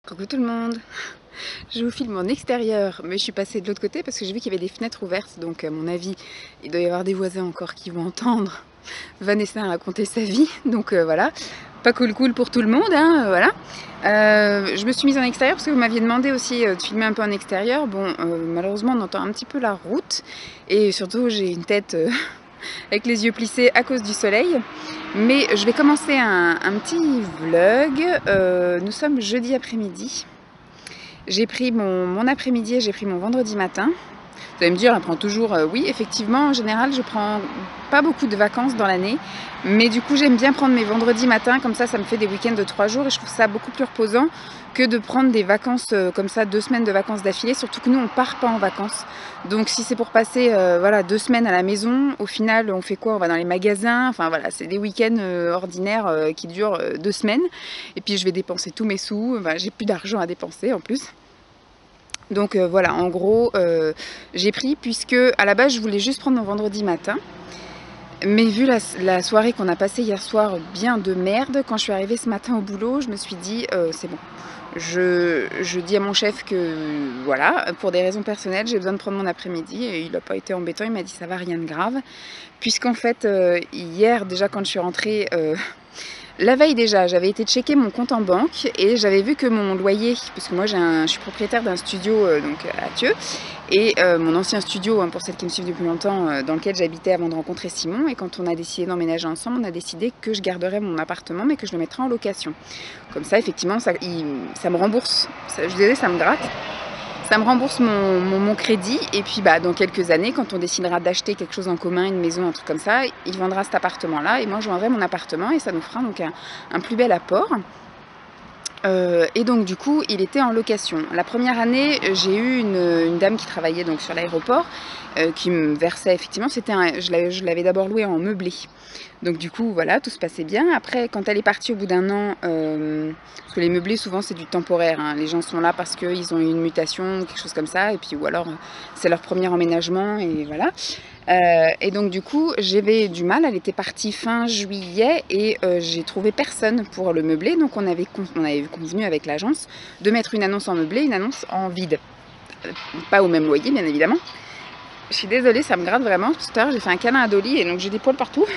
Coucou tout le monde. Je vous filme en extérieur, mais je suis passée de l'autre côté parce que j'ai vu qu'il y avait des fenêtres ouvertes, donc à mon avis, il doit y avoir des voisins encore qui vont entendre Vanessa raconter sa vie, donc voilà. Pas cool pour tout le monde, hein, voilà. Je me suis mise en extérieur parce que vous m'aviez demandé aussi de filmer un peu en extérieur. Bon, malheureusement, on entend un petit peu la route, et surtout, j'ai une tête avec les yeux plissés à cause du soleil. Mais je vais commencer un petit vlog. Nous sommes jeudi après-midi. J'ai pris mon après-midi et j'ai pris mon vendredi matin. Vous allez me dire, elle prend toujours... oui, effectivement, en général, je prends pas beaucoup de vacances dans l'année. Mais du coup, j'aime bien prendre mes vendredis matins. Comme ça me fait des week-ends de 3 jours. Et je trouve ça beaucoup plus reposant que de prendre des vacances comme ça, 2 semaines de vacances d'affilée. Surtout que nous, on part pas en vacances. Donc si c'est pour passer voilà, 2 semaines à la maison, au final, on fait quoi? On va dans les magasins. Enfin voilà, c'est des week-ends ordinaires qui durent 2 semaines. Et puis je vais dépenser tous mes sous. Enfin, j'ai plus d'argent à dépenser en plus. Donc voilà, en gros, j'ai pris puisque à la base je voulais juste prendre mon vendredi matin. Mais vu la soirée qu'on a passée hier soir bien de merde, quand je suis arrivée ce matin au boulot, je me suis dit c'est bon. Je dis à mon chef que voilà, pour des raisons personnelles, j'ai besoin de prendre mon après-midi, et il n'a pas été embêtant, il m'a dit ça va, rien de grave. Puisqu'en fait, hier déjà quand je suis rentrée... la veille déjà, j'avais été checker mon compte en banque et j'avais vu que mon loyer, parce que moi je suis propriétaire d'un studio donc à Thieux, et mon ancien studio, hein, pour celles qui me suivent depuis longtemps, dans lequel j'habitais avant de rencontrer Simon, et quand on a décidé d'emménager ensemble, on a décidé que je garderais mon appartement mais que je le mettrais en location. Comme ça, effectivement, ça me rembourse, je disais, ça me gratte. Ça me rembourse mon crédit, et puis bah, dans quelques années, quand on décidera d'acheter quelque chose en commun, une maison, un truc comme ça, il vendra cet appartement-là et moi je vendrai mon appartement, et ça nous fera donc un plus bel apport. Et donc du coup, il était en location. La première année, j'ai eu une dame qui travaillait donc sur l'aéroport, qui me versait effectivement, je l'avais d'abord loué en meublé. Donc du coup, voilà, tout se passait bien. Après, quand elle est partie au bout d'un an, parce que les meublés, souvent, c'est du temporaire, hein. Les gens sont là parce qu'ils ont eu une mutation ou quelque chose comme ça, et puis ou alors c'est leur premier emménagement, et voilà. Et donc du coup, j'avais du mal, elle était partie fin juillet, et j'ai trouvé personne pour le meubler. Donc on avait convenu avec l'agence de mettre une annonce en meublé, une annonce en vide. Pas au même loyer, bien évidemment. Je suis désolée, ça me gratte vraiment. Tout à l'heure, j'ai fait un câlin à Dolly, et donc j'ai des poils partout.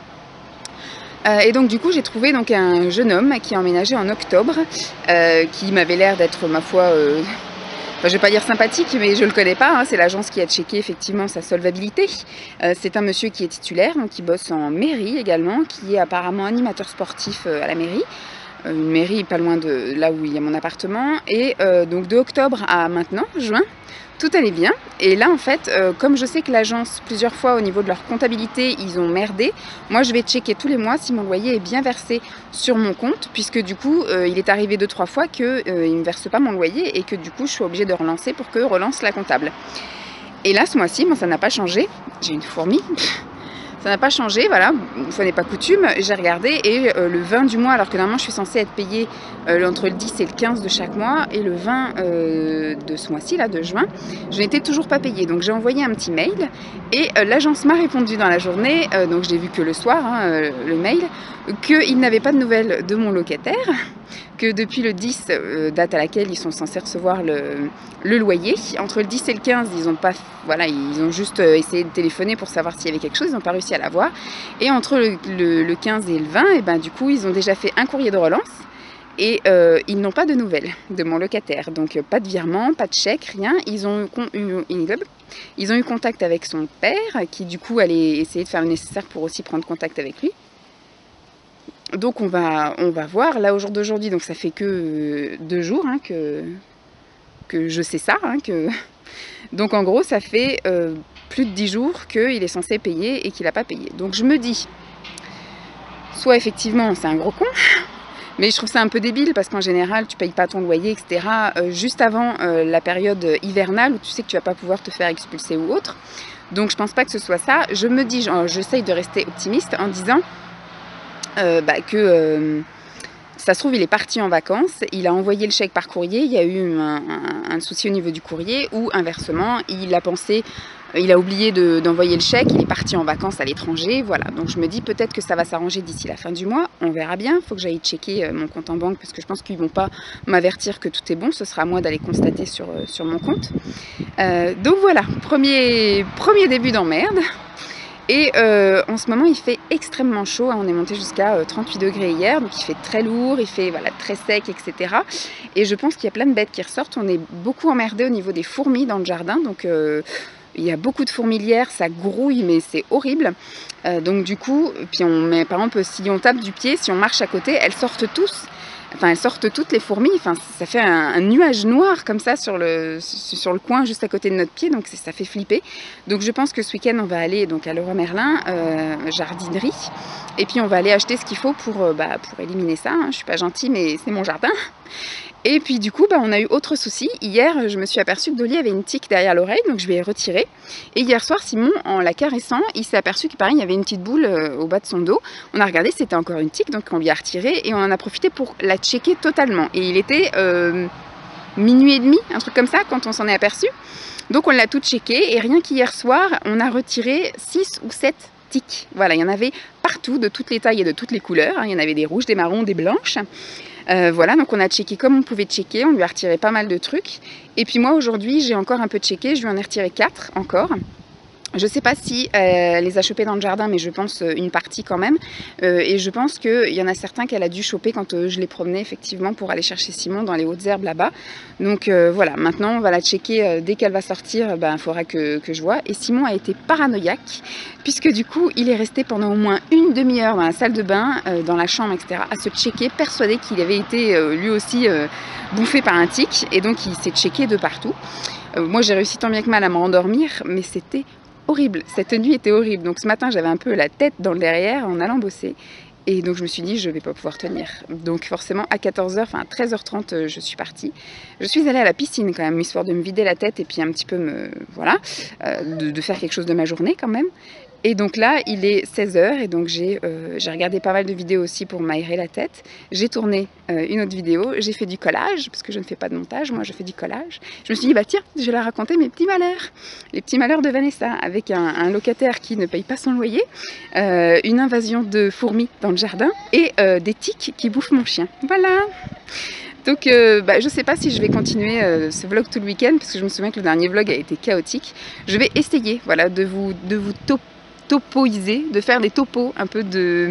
Et donc du coup, j'ai trouvé donc un jeune homme qui a emménagé en octobre, qui m'avait l'air d'être, ma foi... Enfin, je vais pas dire sympathique, mais je le connais pas, hein. C'est l'agence qui a checké effectivement sa solvabilité. C'est un monsieur qui est titulaire, donc qui bosse en mairie également, qui est apparemment animateur sportif à la mairie. Une mairie pas loin de là où il y a mon appartement. Et donc de octobre à maintenant, juin, tout allait bien. Et là, en fait, comme je sais que l'agence, plusieurs fois au niveau de leur comptabilité, ils ont merdé, moi je vais checker tous les mois si mon loyer est bien versé sur mon compte, puisque du coup, il est arrivé 2-3 fois qu'il ne me verse pas mon loyer, et que du coup, je suis obligée de relancer pour que relance la comptable. Et là, ce mois-ci, bon, ça n'a pas changé. J'ai une fourmi. Ça n'a pas changé, voilà, ça n'est pas coutume. J'ai regardé, et le 20 du mois, alors que normalement je suis censée être payée entre le 10 et le 15 de chaque mois, et le 20 de ce mois-ci, là, de juin, je n'étais toujours pas payée. Donc j'ai envoyé un petit mail, et l'agence m'a répondu dans la journée, donc je l'ai vu que le soir, hein, le mail, qu'il n'avait pas de nouvelles de mon locataire, que depuis le 10, date à laquelle ils sont censés recevoir le loyer, entre le 10 et le 15, ils ont pas, voilà, ils ont juste essayé de téléphoner pour savoir s'il y avait quelque chose, ils n'ont pas réussi à l'avoir. Et entre le 15 et le 20, et ben, du coup, ils ont déjà fait un courrier de relance, et ils n'ont pas de nouvelles de mon locataire. Donc pas de virement, pas de chèque, rien. Ils ont eu contact avec son père, qui du coup allait essayer de faire le nécessaire pour aussi prendre contact avec lui. Donc on va voir, là au jour d'aujourd'hui, donc ça fait que 2 jours, hein, que je sais ça, hein, donc en gros ça fait plus de 10 jours qu'il est censé payer et qu'il n'a pas payé. Donc je me dis, soit effectivement c'est un gros con, mais je trouve ça un peu débile, parce qu'en général tu payes pas ton loyer, etc. Juste avant la période hivernale, où tu sais que tu vas pas pouvoir te faire expulser ou autre. Donc je pense pas que ce soit ça. Je me dis, j'essaye de rester optimiste en disant que ça se trouve il est parti en vacances, il a envoyé le chèque par courrier, il y a eu un souci au niveau du courrier, ou inversement il a pensé Il a oublié d'envoyer le chèque, il est parti en vacances à l'étranger, voilà. Donc je me dis peut-être que ça va s'arranger d'ici la fin du mois, on verra bien. Il faut que j'aille checker mon compte en banque parce que je pense qu'ils ne vont pas m'avertir que tout est bon. Ce sera à moi d'aller constater sur mon compte. Donc voilà, premier début d'emmerde. Et en ce moment il fait extrêmement chaud, hein. On est monté jusqu'à 38 degrés hier, donc il fait très lourd, il fait voilà, très sec, etc. Et je pense qu'il y a plein de bêtes qui ressortent. On est beaucoup emmerdé au niveau des fourmis dans le jardin, donc il y a beaucoup de fourmilières, ça grouille mais c'est horrible. Donc du coup, puis on met par exemple, si on tape du pied, si on marche à côté, elles sortent tous. Enfin, elles sortent toutes les fourmis, enfin, ça fait un nuage noir comme ça sur le coin juste à côté de notre pied, donc ça fait flipper. Donc je pense que ce week-end on va aller donc à Leroy Merlin, jardinerie, et puis on va aller acheter ce qu'il faut pour éliminer ça, hein. Je suis pas gentille mais c'est mon jardin. Et puis du coup, on a eu autre souci. Hier, je me suis aperçue que Dolly avait une tique derrière l'oreille, donc je l'ai retirée. Et hier soir, Simon, en la caressant, il s'est aperçu qu'il y avait une petite boule au bas de son dos. On a regardé, c'était encore une tique, donc on lui a retiré et on en a profité pour la checker totalement. Et il était minuit et demi, un truc comme ça, quand on s'en est aperçu. Donc on l'a tout checké et rien qu'hier soir, on a retiré 6 ou 7 tiques. Voilà, il y en avait partout, de toutes les tailles et de toutes les couleurs. Il y en avait des rouges, des marrons, des blanches. Voilà, donc on a checké comme on pouvait checker, on lui a retiré pas mal de trucs. Et puis moi aujourd'hui, j'ai encore un peu checké, je lui en ai retiré 4 encore. Je ne sais pas si elle les a chopés dans le jardin, mais je pense une partie quand même. Et je pense qu'il y en a certains qu'elle a dû choper quand je les promenais effectivement pour aller chercher Simon dans les hautes herbes là-bas. Donc voilà, maintenant on va la checker dès qu'elle va sortir, il faudra que je vois. Et Simon a été paranoïaque, puisque du coup il est resté pendant au moins une demi-heure dans la salle de bain, dans la chambre, etc. à se checker, persuadé qu'il avait été lui aussi bouffé par un tic. Et donc il s'est checké de partout. Moi j'ai réussi tant bien que mal à me rendormir, mais c'était horrible, cette nuit était horrible. Donc ce matin j'avais un peu la tête dans le derrière en allant bosser. Et donc je me suis dit je vais pas pouvoir tenir. Donc forcément à 14h, enfin à 13h30 je suis partie. Je suis allée à la piscine quand même, histoire de me vider la tête et puis un petit peu de faire quelque chose de ma journée quand même. Et donc là, il est 16h et donc j'ai regardé pas mal de vidéos aussi pour m'aérer la tête. J'ai tourné une autre vidéo, j'ai fait du collage, parce que je ne fais pas de montage, moi je fais du collage. Je me suis dit, tiens, je vais la raconter mes petits malheurs. Les petits malheurs de Vanessa, avec un locataire qui ne paye pas son loyer, une invasion de fourmis dans le jardin et des tiques qui bouffent mon chien. Voilà. Donc je ne sais pas si je vais continuer ce vlog tout le week-end, parce que je me souviens que le dernier vlog a été chaotique. Je vais essayer voilà, de vous topoiser, de faire des topos un peu de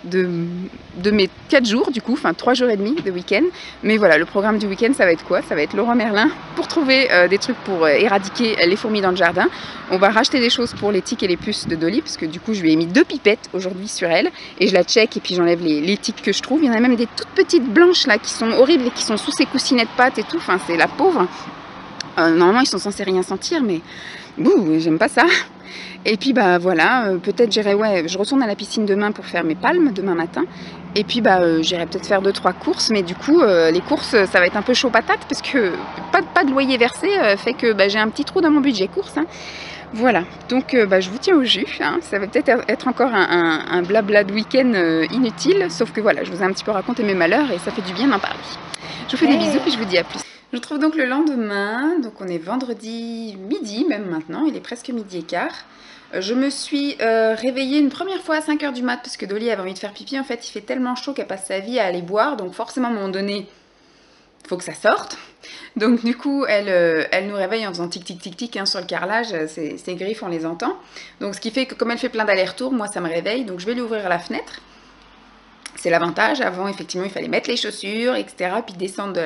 mes 4 jours du coup, enfin 3 jours et demi de week-end. Mais voilà, le programme du week-end ça va être quoi? Ça va être Leroy Merlin pour trouver des trucs pour éradiquer les fourmis dans le jardin. On va racheter des choses pour les tiques et les puces de Dolly, parce que du coup je lui ai mis 2 pipettes aujourd'hui sur elle et je la check et puis j'enlève les tiques que je trouve. Il y en a même des toutes petites blanches là qui sont horribles et qui sont sous ses coussinets de pâtes et tout, enfin c'est la pauvre. Normalement ils sont censés rien sentir, mais bouh, j'aime pas ça. Et puis voilà, peut-être je retourne à la piscine demain pour faire mes palmes demain matin. Et puis j'irai peut-être faire 2-3 courses, mais du coup les courses ça va être un peu chaud patate parce que pas de loyer versé fait que j'ai un petit trou dans mon budget course, hein. Voilà, donc je vous tiens au jus, hein. Ça va peut-être être encore un blabla de week-end inutile, sauf que voilà, je vous ai un petit peu raconté mes malheurs et ça fait du bien d'en parler. Je vous fais des bisous et je vous dis à plus. Je vous retrouve donc le lendemain, donc on est vendredi midi même maintenant, il est presque midi et quart. Je me suis réveillée une première fois à 5h du mat parce que Dolly avait envie de faire pipi. En fait, il fait tellement chaud qu'elle passe sa vie à aller boire, donc forcément à un moment donné, il faut que ça sorte. Donc du coup, elle nous réveille en faisant tic tic tic tic, hein, sur le carrelage, ses griffes on les entend. Donc ce qui fait que comme elle fait plein d'allers-retours, moi ça me réveille, donc je vais lui ouvrir la fenêtre. C'est l'avantage. Avant, effectivement, il fallait mettre les chaussures, etc. Puis descendre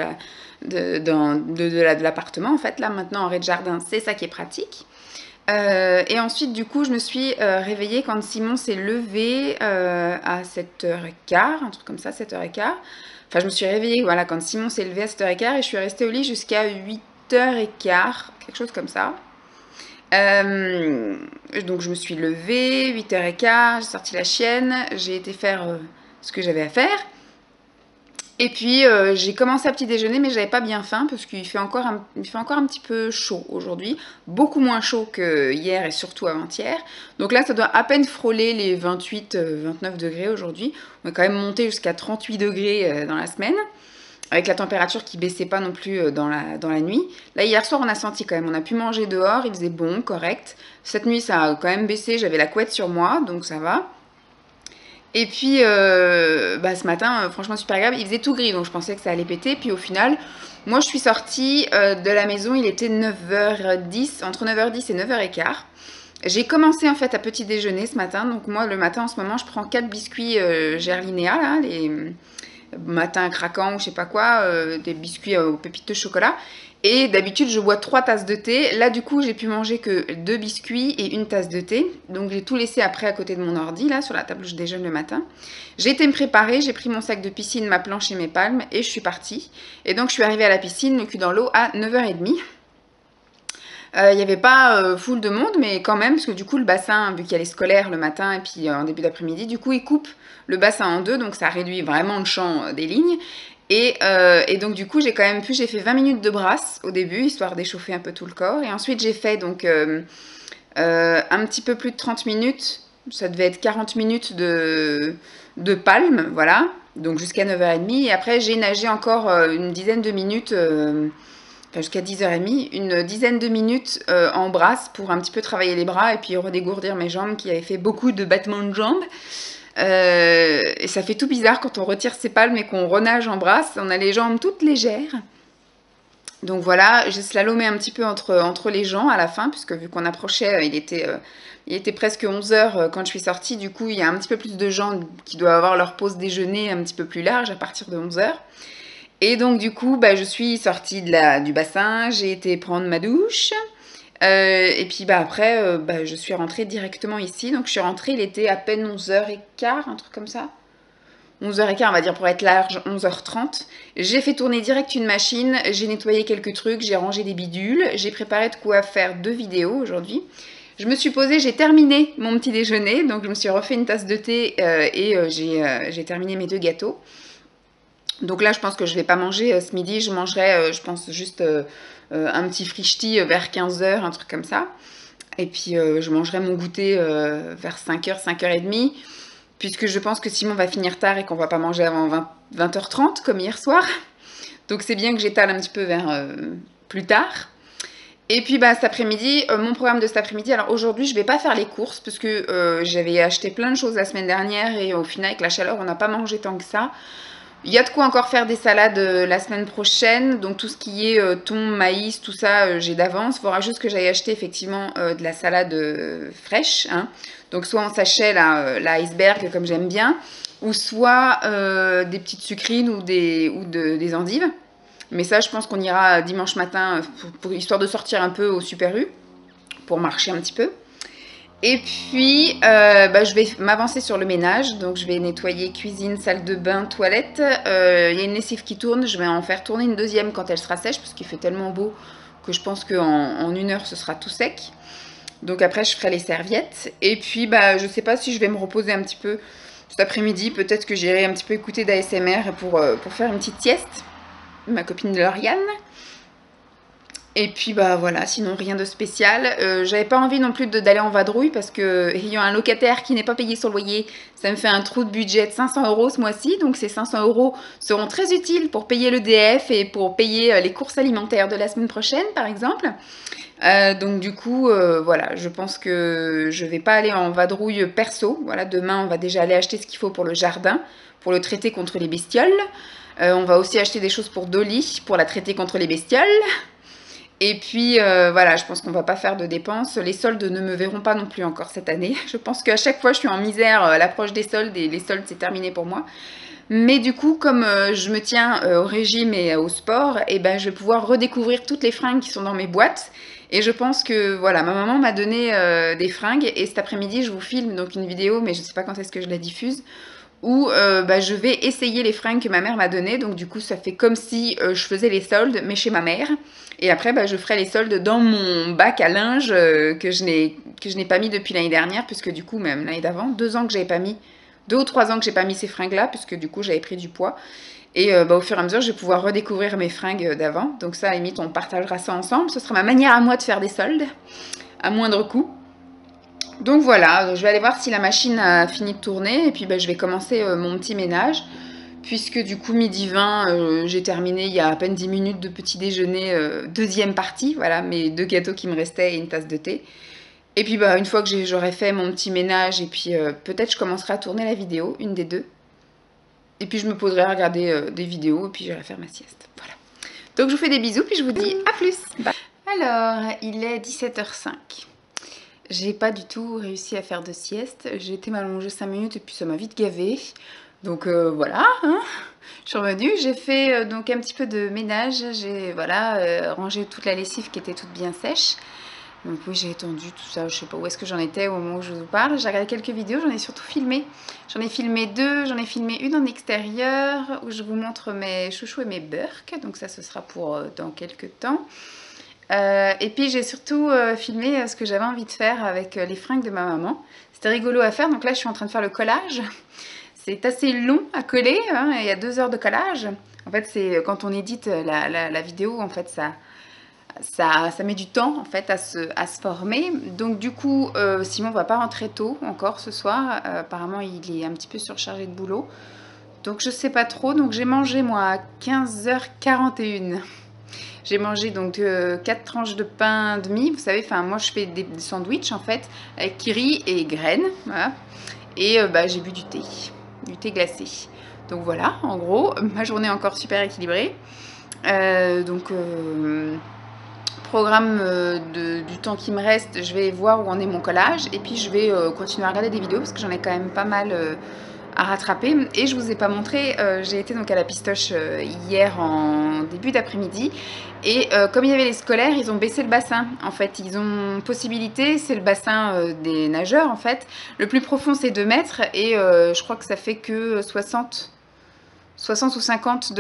de l'appartement. En fait, là, maintenant, en rez-de-jardin, c'est ça qui est pratique. Et ensuite, du coup, je me suis réveillée quand Simon s'est levé à 7h15, un truc comme ça, 7h15. Enfin, je me suis réveillée, voilà, quand Simon s'est levé à 7h15 et je suis restée au lit jusqu'à 8h15, quelque chose comme ça. Donc, je me suis levée, 8h15, j'ai sorti la chienne, j'ai été faire ce que j'avais à faire. Et puis j'ai commencé à petit déjeuner, mais j'avais pas bien faim parce qu'il fait encore un petit peu chaud aujourd'hui, beaucoup moins chaud que hier et surtout avant-hier. Donc là ça doit à peine frôler les 28-29 degrés aujourd'hui. On est quand même monté jusqu'à 38 degrés dans la semaine. avec la température qui baissait pas non plus dans la nuit. Là, hier soir, on a senti quand même, on a pu manger dehors, il faisait bon, correct. Cette nuit, ça a quand même baissé, j'avais la couette sur moi, donc ça va. Et puis, ce matin, franchement, super agréable. Il faisait tout gris, donc je pensais que ça allait péter. Puis au final, moi, je suis sortie de la maison, il était 9h10, entre 9h10 et 9h15. J'ai commencé en fait à petit déjeuner ce matin. Donc moi, le matin, en ce moment, je prends 4 biscuits Gerlinéa, là, les matins craquants ou je sais pas quoi, des biscuits aux pépites de chocolat. Et d'habitude, je bois 3 tasses de thé. Là, du coup, j'ai pu manger que 2 biscuits et 1 tasse de thé. Donc, j'ai tout laissé après à côté de mon ordi, là, sur la table où je déjeune le matin. J'ai été me préparer, j'ai pris mon sac de piscine, ma planche et mes palmes, et je suis partie. Et donc, je suis arrivée à la piscine, le cul dans l'eau, à 9h30. Il n'y avait pas full de monde, mais quand même, parce que du coup, le bassin, vu qu'il y a les scolaires le matin et puis en début d'après-midi, du coup, il coupe le bassin en deux, donc ça réduit vraiment le champ des lignes. Et donc du coup, j'ai fait 20 minutes de brasse au début, histoire d'échauffer un peu tout le corps. Et ensuite, j'ai fait donc un petit peu plus de 30 minutes, ça devait être 40 minutes de palme, voilà, donc jusqu'à 9h30. Et après, j'ai nagé encore une dizaine de minutes, enfin jusqu'à 10h30, une dizaine de minutes en brasse pour un petit peu travailler les bras et puis redégourdir mes jambes qui avaient fait beaucoup de battements de jambes. Et ça fait tout bizarre quand on retire ses palmes et qu'on renage en brasse, on a les jambes toutes légères. Donc voilà, j'ai slalomé un petit peu entre les gens à la fin, puisque vu qu'on approchait, il était presque 11h quand je suis sortie. Du coup, il y a un petit peu plus de gens qui doivent avoir leur pause déjeuner un petit peu plus large à partir de 11h. Et donc du coup, je suis sortie du bassin, j'ai été prendre ma douche. Et puis après, je suis rentrée directement ici. Donc je suis rentrée, il était à peine 11h15, un truc comme ça. 11h15, on va dire pour être large, 11h30. J'ai fait tourner direct une machine, j'ai nettoyé quelques trucs, j'ai rangé des bidules, j'ai préparé de quoi faire 2 vidéos aujourd'hui. Je me suis posée, j'ai terminé mon petit déjeuner, donc je me suis refait une tasse de thé et j'ai terminé mes 2 gâteaux. Donc là, je pense que je ne vais pas manger ce midi, je mangerai, je pense, juste un petit frichti vers 15h, un truc comme ça. Et puis, je mangerai mon goûter vers 5h, 5h30, puisque je pense que Simon va finir tard et qu'on ne va pas manger avant 20h30, comme hier soir. Donc, c'est bien que j'étale un petit peu vers plus tard. Et puis, cet après-midi, mon programme de cet après-midi, alors aujourd'hui, je ne vais pas faire les courses, parce que j'avais acheté plein de choses la semaine dernière, et au final, avec la chaleur, on n'a pas mangé tant que ça. Il y a de quoi encore faire des salades la semaine prochaine, donc tout ce qui est thon, maïs, tout ça, j'ai d'avance. Il faudra juste que j'aille acheter effectivement de la salade fraîche, hein. Donc soit en sachet, la iceberg comme j'aime bien, ou soit des petites sucrines ou des endives. Mais ça, je pense qu'on ira dimanche matin, histoire de sortir un peu au Super U, pour marcher un petit peu. Et puis, je vais m'avancer sur le ménage. Donc, je vais nettoyer cuisine, salle de bain, toilette. Il y a une lessive qui tourne. Je vais en faire tourner une deuxième quand elle sera sèche, parce qu'il fait tellement beau que je pense qu'en 1 heure, ce sera tout sec. Donc, après, je ferai les serviettes. Et puis, je ne sais pas si je vais me reposer un petit peu cet après-midi. Peut-être que j'irai un petit peu écouter d'ASMR pour faire une petite sieste. Ma copine Lauriane. Et puis voilà, sinon rien de spécial. J'avais pas envie non plus d'aller en vadrouille parce que ayant un locataire qui n'est pas payé son loyer, ça me fait un trou de budget de 500 € ce mois-ci. Donc ces 500 € seront très utiles pour payer l'EDF et pour payer les courses alimentaires de la semaine prochaine par exemple. Donc du coup, voilà, je pense que je vais pas aller en vadrouille perso. Voilà, demain on va déjà aller acheter ce qu'il faut pour le jardin, pour le traiter contre les bestioles. On va aussi acheter des choses pour Dolly, pour la traiter contre les bestioles. Et puis voilà, je pense qu'on va pas faire de dépenses. Les soldes ne me verront pas non plus encore cette année. Je pense qu'à chaque fois je suis en misère à l'approche des soldes et les soldes c'est terminé pour moi. Mais du coup, comme je me tiens au régime et au sport, et je vais pouvoir redécouvrir toutes les fringues qui sont dans mes boîtes. Et je pense que voilà, ma maman m'a donné des fringues et cet après-midi je vous filme donc une vidéo, mais je sais pas quand est-ce que je la diffuse, où je vais essayer les fringues que ma mère m'a données. Donc du coup ça fait comme si je faisais les soldes mais chez ma mère. Et après je ferai les soldes dans mon bac à linge que je n'ai pas mis depuis l'année dernière, puisque du coup même l'année d'avant, 2 ans que j'avais pas mis, 2 ou 3 ans que j'ai pas mis ces fringues là, puisque du coup j'avais pris du poids. Et au fur et à mesure je vais pouvoir redécouvrir mes fringues d'avant. Donc ça à la limite on partagera ça ensemble, ce sera ma manière à moi de faire des soldes à moindre coût. Donc voilà, je vais aller voir si la machine a fini de tourner et puis je vais commencer mon petit ménage. puisque du coup midi 20, j'ai terminé il y a à peine 10 minutes de petit déjeuner, deuxième partie, voilà, mes 2 gâteaux qui me restaient et une tasse de thé. Et puis bah, une fois que j'aurai fait mon petit ménage, et puis peut-être je commencerai à tourner la vidéo, une des deux. Et puis je me poserai à regarder des vidéos, et puis j'irai faire ma sieste, voilà. Donc je vous fais des bisous, puis je vous dis à plus. Bye. Alors, il est 17h05. J'ai pas du tout réussi à faire de sieste. J'ai été m'allonger 5 minutes et puis ça m'a vite gavée. Donc voilà, hein. Je suis revenue, j'ai fait donc un petit peu de ménage. J'ai voilà, rangé toute la lessive qui était toute bien sèche. Donc oui, j'ai étendu tout ça, je sais pas où est-ce que j'en étais au moment où je vous parle. J'ai regardé quelques vidéos, j'en ai surtout filmé. J'en ai filmé 2, j'en ai filmé une en extérieur où je vous montre mes chouchous et mes burks. Donc ça, ce sera pour dans quelques temps. Et puis j'ai surtout filmé ce que j'avais envie de faire avec les fringues de ma maman. C'était rigolo à faire, donc là je suis en train de faire le collage. C'est assez long à coller, hein, il y a 2 heures de collage. En fait, c'est quand on édite la vidéo, en fait, ça met du temps en fait à se former. Donc du coup, Simon va pas rentrer tôt encore ce soir. Apparemment, il est un petit peu surchargé de boulot. Donc je sais pas trop. Donc j'ai mangé moi à 15h41. J'ai mangé donc 4 tranches de pain demi. Vous savez, enfin moi je fais des sandwichs en fait avec kiri et graines. Voilà. Et bah, j'ai bu du thé glacé. Donc voilà, en gros, ma journée est encore super équilibrée. Programme du temps qui me reste, je vais voir où en est mon collage. Et puis je vais continuer à regarder des vidéos parce que j'en ai quand même pas mal à rattraper. Et je vous ai pas montré, j'ai été donc à la Pistoche hier en début d'après-midi. Et comme il y avait les scolaires, ils ont baissé le bassin. En fait, ils ont possibilité, c'est le bassin des nageurs en fait. Le plus profond c'est 2 mètres et je crois que ça fait que 60 ou 50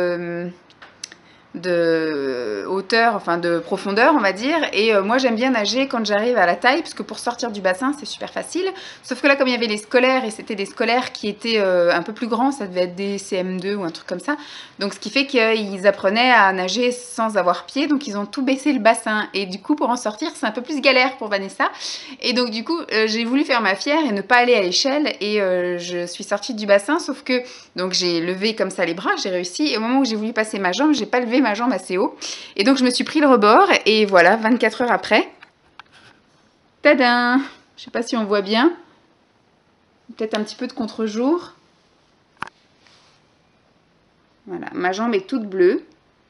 de hauteur, enfin de profondeur on va dire, et moi j'aime bien nager quand j'arrive à la taille parce que pour sortir du bassin c'est super facile, sauf que là comme il y avait les scolaires et c'était des scolaires qui étaient un peu plus grands, ça devait être des CM2 ou un truc comme ça, donc ce qui fait qu'ils apprenaient à nager sans avoir pied, donc ils ont tout baissé le bassin et du coup pour en sortir c'est un peu plus galère pour Vanessa, et donc du coup j'ai voulu faire ma fière et ne pas aller à l'échelle, et je suis sortie du bassin, sauf que donc j'ai levé comme ça les bras, j'ai réussi, et au moment où j'ai voulu passer ma jambe, j'ai pas levé ma jambe assez haut, et donc je me suis pris le rebord, et voilà, 24 heures après, tadam, je sais pas si on voit bien, peut-être un petit peu de contre-jour, voilà, ma jambe est toute bleue,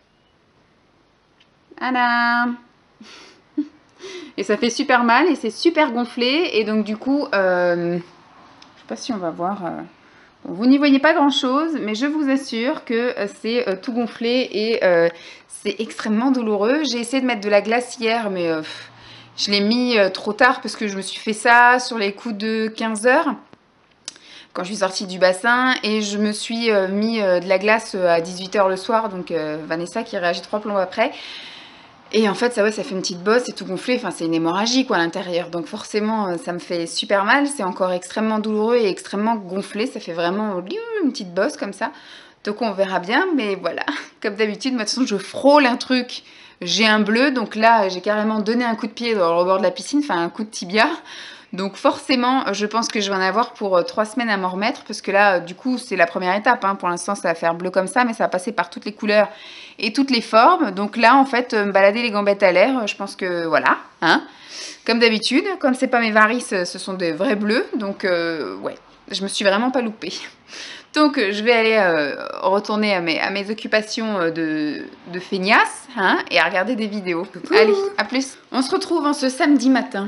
tadam, et ça fait super mal, et c'est super gonflé, et donc du coup, je sais pas si on va voir... Bon, vous n'y voyez pas grand chose, mais je vous assure que c'est tout gonflé et c'est extrêmement douloureux. J'ai essayé de mettre de la glace hier, mais je l'ai mis trop tard parce que je me suis fait ça sur les coups de 15 heures quand je suis sortie du bassin, et je me suis mis de la glace à 18 h le soir, donc Vanessa qui réagit 3 plombs après. Et en fait, ça, ouais, ça fait une petite bosse, c'est tout gonflé, enfin c'est une hémorragie quoi à l'intérieur. Donc forcément, ça me fait super mal, c'est encore extrêmement douloureux et extrêmement gonflé, ça fait vraiment une petite bosse comme ça. Donc on verra bien, mais voilà, comme d'habitude, moi de toute façon je frôle un truc, j'ai un bleu, donc là j'ai carrément donné un coup de pied dans le rebord de la piscine, enfin un coup de tibia. Donc forcément, je pense que je vais en avoir pour 3 semaines à m'en remettre, parce que là, du coup, c'est la première étape, hein. Pour l'instant, ça va faire bleu comme ça, mais ça va passer par toutes les couleurs et toutes les formes. Donc là, en fait, me balader les gambettes à l'air, je pense que voilà, hein. Comme d'habitude, comme c'est pas mes varices, ce sont des vrais bleus, donc ouais, je me suis vraiment pas loupée. Donc je vais aller retourner à mes occupations de feignasse, hein, et à regarder des vidéos. Coucou. Allez, à plus. On se retrouve en ce samedi matin.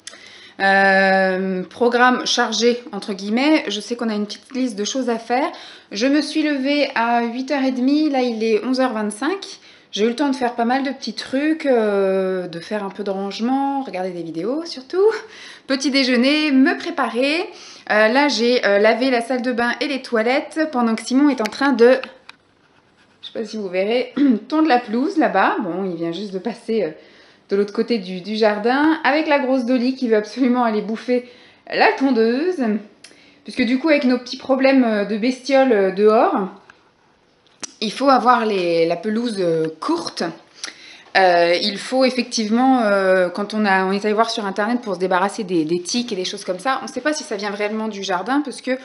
Programme chargé entre guillemets, je sais qu'on a une petite liste de choses à faire. Je me suis levée à 8h30, là il est 11h25. J'ai eu le temps de faire pas mal de petits trucs, de faire un peu de rangement, regarder des vidéos surtout. Petit déjeuner, me préparer. Là j'ai lavé la salle de bain et les toilettes pendant que Simon est en train de... Je sais pas si vous verrez, tondre la pelouse là-bas. Bon, il vient juste de passer... de l'autre côté du jardin, avec la grosse Dolly qui veut absolument aller bouffer la tondeuse, puisque du coup avec nos petits problèmes de bestioles dehors, il faut avoir la pelouse courte. Il faut effectivement, quand on est allé voir sur internet pour se débarrasser des tiques et des choses comme ça, on ne sait pas si ça vient réellement du jardin, parce que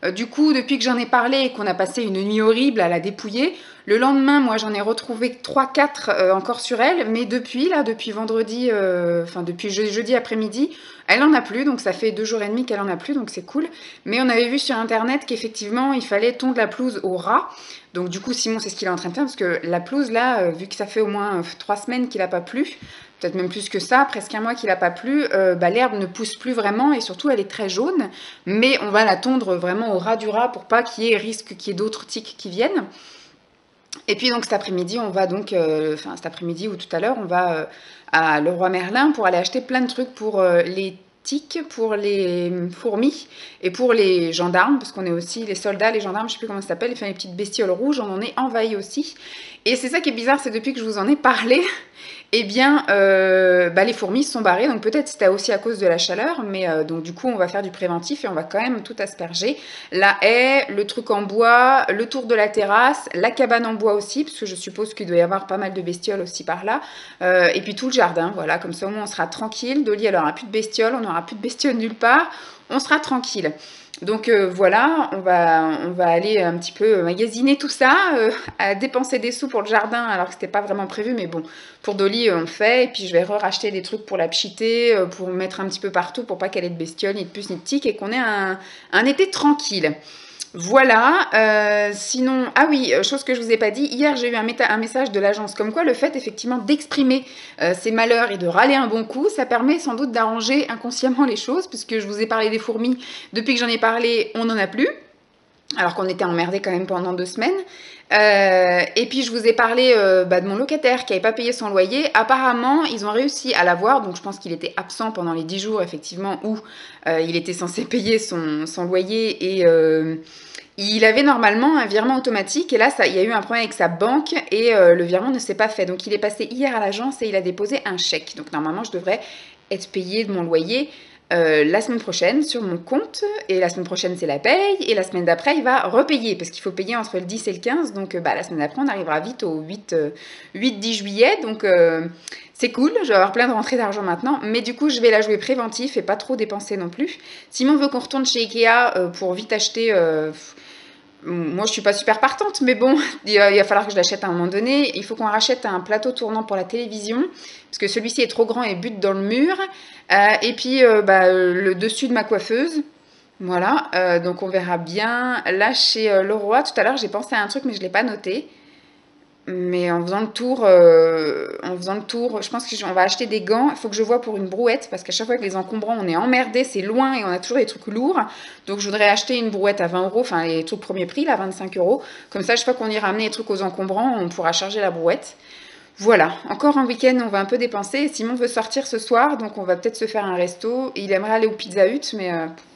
Du coup, depuis que j'en ai parlé et qu'on a passé une nuit horrible à la dépouiller, le lendemain, moi, j'en ai retrouvé 3-4 encore sur elle, mais depuis vendredi, depuis jeudi après-midi, elle en a plus, donc ça fait 2 jours et demi qu'elle en a plus, donc c'est cool. Mais on avait vu sur internet qu'effectivement, il fallait tondre la pelouse au ras. Donc du coup, Simon, c'est ce qu'il est en train de faire, parce que la pelouse, là, vu que ça fait au moins 3 semaines qu'il n'a pas plu, peut-être même plus que ça, presque un mois qu'il n'a pas plu, l'herbe ne pousse plus vraiment, et surtout, elle est très jaune. Mais on va la tondre vraiment au ras du ras pour pas qu'il y ait risque qu'il y ait d'autres tiques qui viennent. Et puis donc cet après-midi, on va donc, cet après-midi ou tout à l'heure, on va à Leroy Merlin pour aller acheter plein de trucs pour les tiques, pour les fourmis et pour les gendarmes, parce qu'on est aussi les soldats, les gendarmes, je sais plus comment ça s'appelle, enfin les petites bestioles rouges, on en est envahi aussi. Et c'est ça qui est bizarre, c'est depuis que je vous en ai parlé, eh bien, les fourmis se sont barrées, donc peut-être c'était aussi à cause de la chaleur, mais donc du coup on va faire du préventif et on va quand même tout asperger. La haie, le truc en bois, le tour de la terrasse, la cabane en bois aussi, parce que je suppose qu'il doit y avoir pas mal de bestioles aussi par là, et puis tout le jardin, voilà, comme ça au moins on sera tranquille. Dolly elle aura plus de bestioles, on n'aura plus de bestioles nulle part, on sera tranquille. Donc voilà, on va aller un petit peu magasiner tout ça, à dépenser des sous pour le jardin, alors que c'était pas vraiment prévu, mais bon, pour Dolly on le fait, et puis je vais racheter des trucs pour la pchiter, pour mettre un petit peu partout, pour pas qu'elle ait de bestioles, ni de puces, ni de tiques, et qu'on ait un été tranquille. Voilà, sinon, ah oui, chose que je vous ai pas dit, hier j'ai eu un message de l'agence, comme quoi le fait effectivement d'exprimer ses malheurs et de râler un bon coup, ça permet sans doute d'arranger inconsciemment les choses, puisque je vous ai parlé des fourmis, depuis que j'en ai parlé, on n'en a plus, alors qu'on était emmerdés quand même pendant 2 semaines. Et puis je vous ai parlé de mon locataire qui n'avait pas payé son loyer. Apparemment, ils ont réussi à l'avoir, donc je pense qu'il était absent pendant les 10 jours, effectivement, où il était censé payer son loyer et... il avait normalement un virement automatique et là, il y a eu un problème avec sa banque et le virement ne s'est pas fait. Donc, il est passé hier à l'agence et il a déposé un chèque. Donc, normalement, je devrais être payée de mon loyer la semaine prochaine sur mon compte. Et la semaine prochaine, c'est la paye. Et la semaine d'après, il va repayer parce qu'il faut payer entre le 10 et le 15. Donc, la semaine d'après, on arrivera vite au 8-10 juillet. Donc, c'est cool. Je vais avoir plein de rentrées d'argent maintenant. Mais du coup, je vais la jouer préventif et pas trop dépenser non plus. Simon veut qu'on retourne chez Ikea pour vite acheter... moi, je suis pas super partante, mais bon, il va falloir que je l'achète à un moment donné. Il faut qu'on rachète un plateau tournant pour la télévision, parce que celui-ci est trop grand et bute dans le mur. Et puis, le dessus de ma coiffeuse. Voilà, donc on verra bien. Là, chez Leroy, tout à l'heure, j'ai pensé à un truc, mais je ne l'ai pas noté. Mais en faisant le tour, je pense qu'on va acheter des gants. Il faut que je voie pour une brouette, parce qu'à chaque fois que les encombrants, on est emmerdé, c'est loin et on a toujours des trucs lourds. Donc je voudrais acheter une brouette à 20 €, enfin les trucs premier prix, là, 25 €. Comme ça, chaque fois qu'on ira amener les trucs aux encombrants, on pourra charger la brouette. Voilà, encore un week-end, on va un peu dépenser. Simon veut sortir ce soir, donc on va peut-être se faire un resto. Il aimerait aller au Pizza Hut, mais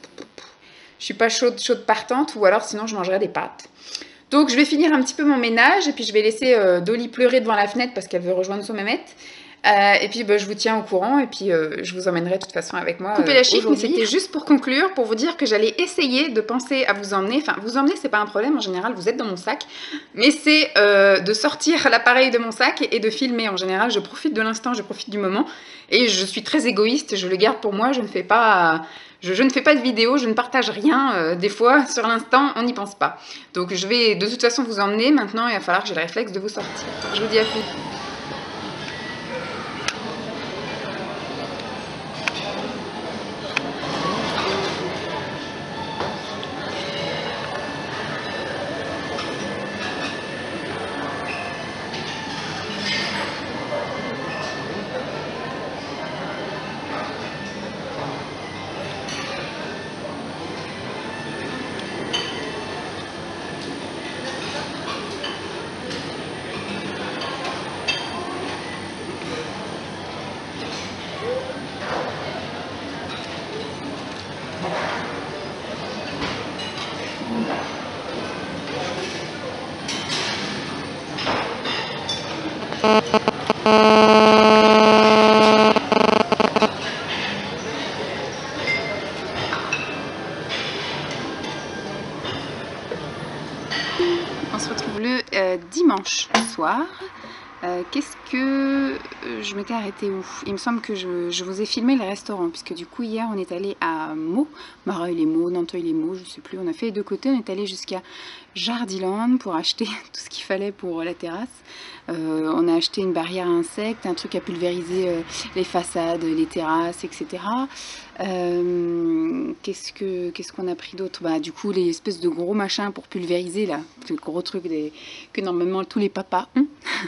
je suis pas chaude partante, ou alors sinon je mangerai des pâtes. Donc je vais finir un petit peu mon ménage et puis je vais laisser Dolly pleurer devant la fenêtre parce qu'elle veut rejoindre son mémette. Et puis je vous tiens au courant et puis je vous emmènerai de toute façon avec moi. Couper la chic, mais c'était juste pour conclure, pour vous dire que j'allais essayer de penser à vous emmener. Enfin, vous emmener, c'est pas un problème, en général, vous êtes dans mon sac. Mais c'est de sortir l'appareil de mon sac et de filmer. En général, je profite de l'instant, je profite du moment. Et je suis très égoïste, je le garde pour moi, je ne fais pas... Je ne fais pas de vidéo, je ne partage rien. Des fois, sur l'instant, on n'y pense pas. Donc, je vais de toute façon vous emmener. Maintenant, il va falloir que j'ai le réflexe de vous sortir. Je vous dis à plus. On se retrouve le dimanche soir. soir. Qu'est-ce que je m'étais arrêtée où? Il me semble que je vous ai filmé le restaurant, puisque du coup hier on est allé à Meaux, Mareuil-les-Maux, Nanteuil-les-Maux, je sais plus, on a fait les deux côtés, on est allé jusqu'à Jardiland pour acheter tout ce qu'il fallait pour la terrasse. On a acheté une barrière à insectes, un truc à pulvériser les façades, les terrasses, etc. Qu'est-ce qu'on a pris d'autre? Bah du coup les espèces de gros machins pour pulvériser là, le gros truc que normalement tous les papas ont.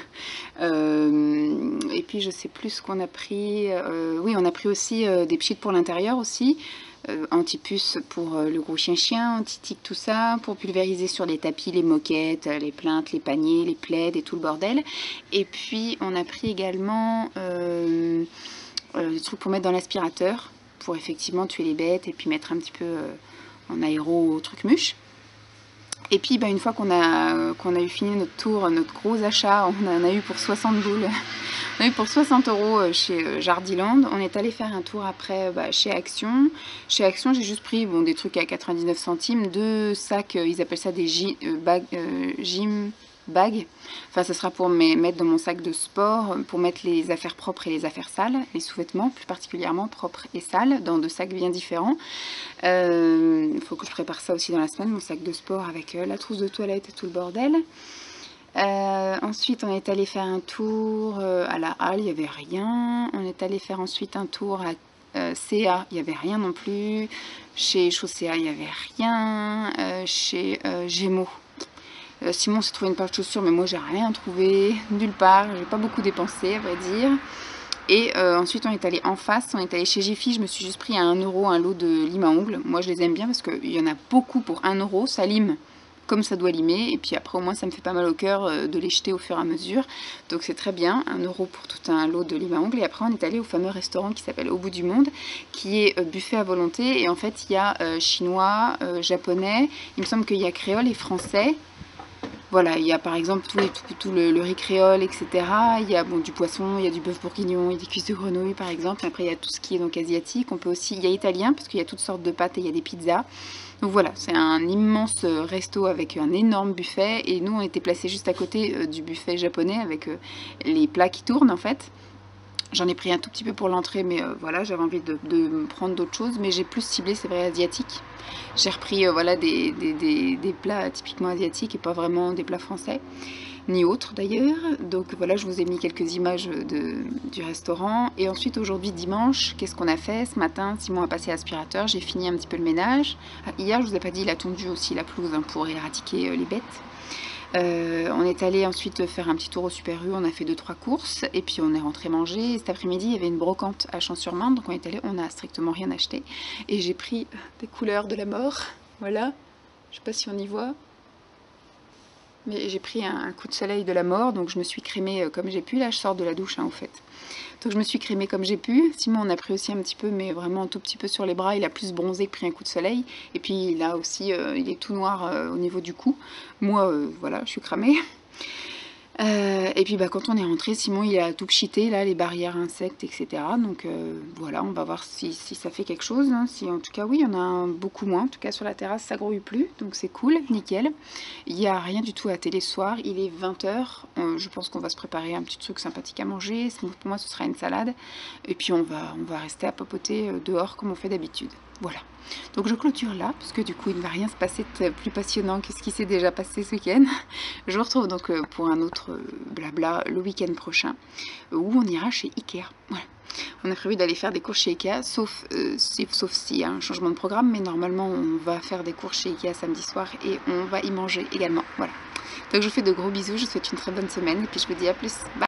Et puis je sais plus ce qu'on a pris. Oui, on a pris aussi des pchites pour l'intérieur aussi. Anti-puce pour le gros chien-chien, anti-tique, tout ça, pour pulvériser sur les tapis, les moquettes, les plinthes, les paniers, les plaids et tout le bordel. Et puis on a pris également des trucs pour mettre dans l'aspirateur, pour effectivement tuer les bêtes et puis mettre un petit peu en aéro au truc mûche. Et puis bah, une fois qu'on a eu fini notre tour, notre gros achat, on en a eu pour 60 boules. On a eu pour 60 € chez Jardiland. On est allé faire un tour après chez Action. Chez Action, j'ai juste pris des trucs à 99 centimes, 2 sacs, ils appellent ça des gym bags. Enfin, ce sera pour mettre dans mon sac de sport, pour mettre les affaires propres et les affaires sales, les sous-vêtements plus particulièrement propres et sales, dans 2 sacs bien différents. Il faut que je prépare ça aussi dans la semaine, mon sac de sport avec la trousse de toilette et tout le bordel. Ensuite on est allé faire un tour à la halle, il n'y avait rien. On est allé faire ensuite un tour à CA, il n'y avait rien non plus. Chez Chaussea, il n'y avait rien. Chez Gémeaux, Simon s'est trouvé une paire de chaussures, mais moi j'ai rien trouvé nulle part, j'ai pas beaucoup dépensé à vrai dire. Et ensuite on est allé en face, on est allé chez Jiffy, je me suis juste pris à 1 € un lot de lime à ongles. Moi je les aime bien parce qu'il y en a beaucoup pour 1 €, ça lime comme ça doit limer, et puis après au moins ça me fait pas mal au cœur de les jeter au fur et à mesure, donc c'est très bien, 1 € pour tout un lot de lime à ongles. Et après on est allé au fameux restaurant qui s'appelle Au Bout du Monde, qui est buffet à volonté, et en fait il y a chinois, japonais, il me semble qu'il y a créole et français. Voilà, il y a par exemple tout le riz créole, etc. Il y a du poisson, il y a du bœuf bourguignon, il y a des cuisses de grenouille par exemple. Après il y a tout ce qui est donc asiatique. On peut aussi, il y a italien parce qu'il y a toutes sortes de pâtes et il y a des pizzas. Donc voilà, c'est un immense resto avec un énorme buffet. Et nous on était placés juste à côté du buffet japonais avec les plats qui tournent en fait. J'en ai pris un tout petit peu pour l'entrée, mais voilà, j'avais envie de prendre d'autres choses, mais j'ai plus ciblé, c'est vrai, asiatique. J'ai repris voilà, des plats typiquement asiatiques et pas vraiment des plats français, ni autres d'ailleurs. Donc voilà, je vous ai mis quelques images du restaurant. Et ensuite, aujourd'hui, dimanche, qu'est-ce qu'on a fait? Ce matin, Simon a passé l'aspirateur, j'ai fini un petit peu le ménage. Hier, je vous ai pas dit, il a tondu aussi la pelouse pour éradiquer les bêtes. On est allé ensuite faire un petit tour au Super U, on a fait 2-3 courses et puis on est rentré manger. Et cet après-midi il y avait une brocante à Champs-sur-Marne, donc on est allé, on n'a strictement rien acheté. Et j'ai pris des couleurs de la mort, voilà, je sais pas si on y voit. Mais j'ai pris un coup de soleil de la mort, donc je me suis crémée comme j'ai pu. Là je sors de la douche au fait. Donc je me suis crémée comme j'ai pu. Simon on a pris aussi un petit peu, mais vraiment un tout petit peu sur les bras. Il a plus bronzé que pris un coup de soleil. Et puis là aussi, il est tout noir au niveau du cou. Moi, voilà, je suis cramée. Et puis quand on est rentré, Simon il a tout pchité, là, les barrières insectes, etc. Donc voilà, on va voir si ça fait quelque chose. Hein. Si, en tout cas, oui, il y en a beaucoup moins. En tout cas, sur la terrasse, ça grouille plus. Donc c'est cool, nickel. Il n'y a rien du tout à télé ce soir. Il est 20 h. Je pense qu'on va se préparer un petit truc sympathique à manger. Pour moi, ce sera une salade. Et puis on va rester à papoter dehors comme on fait d'habitude. Voilà. Donc je clôture là, parce que du coup il ne va rien se passer de plus passionnant que ce qui s'est déjà passé ce week-end. Je vous retrouve donc pour un autre blabla le week-end prochain, où on ira chez Ikea. Voilà. On a prévu d'aller faire des courses chez Ikea, sauf s'il y a un changement de programme, mais normalement on va faire des courses chez Ikea samedi soir et on va y manger également. Voilà. Donc je vous fais de gros bisous, je vous souhaite une très bonne semaine et puis je vous dis à plus. Bye.